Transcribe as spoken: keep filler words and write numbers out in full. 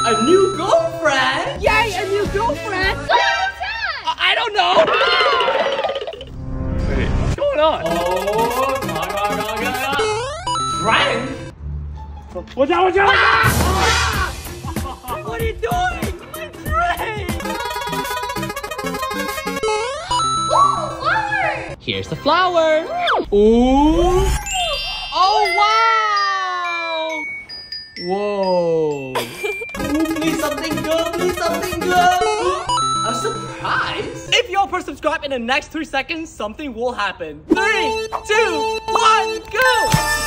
A new girlfriend? Yay, a new girlfriend! What's that? I, I don't know. Wait, what's going on? Oh, come on, come on, come on, come on. Frank? Watch out, watch out! Ah! What are you doing? My brain! Ooh, flower! Here's the flower. Ooh. Oh, wow! Whoa. Ooh, please something good, please something good. A surprise? If you all press subscribe in the next three seconds, something will happen. Three, two, one, go!